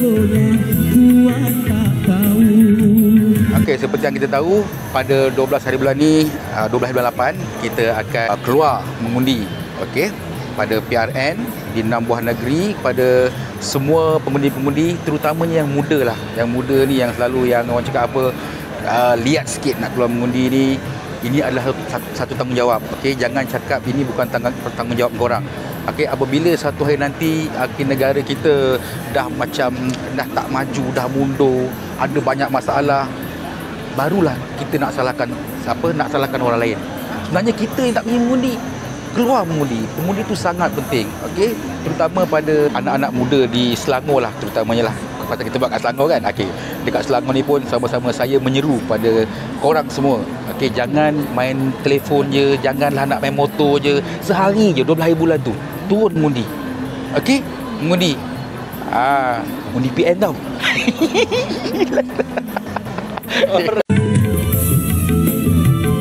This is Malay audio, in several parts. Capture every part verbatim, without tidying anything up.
Okey, seperti yang kita tahu, pada dua belas hari bulan ni, dua belas bulan lapan, kita akan keluar mengundi. Okey, pada P R N di enam buah negeri, pada semua pengundi-pengundi, terutamanya yang muda lah. Yang muda ni yang selalu yang orang cakap apa, uh, lihat sikit nak keluar mengundi ni. Ini adalah satu, satu tanggungjawab. Okey, jangan cakap ini bukan tanggung, tanggungjawab korang. Okey, apabila satu hari nanti okay, negara kita dah macam dah tak maju, dah mundur, ada banyak masalah, barulah kita nak salahkan siapa, nak salahkan orang lain. Sebenarnya kita yang tak pergi mengundi, keluar mengundi. Mengundi tu sangat penting. Okey, terutama pada anak-anak muda di Selangor lah, terutamanya lah. Pasal kita buat kat Selangor kan. Okey, dekat Selangor ni pun sama-sama saya menyeru pada korang semua. Okey, jangan main telefon je, janganlah nak main motor je. Sehari je dua belas hari bulan tu turun mengundi. Okey, mengundi. Ah, mengundi P N tau.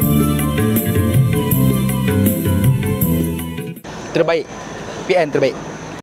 Terbaik. P N terbaik.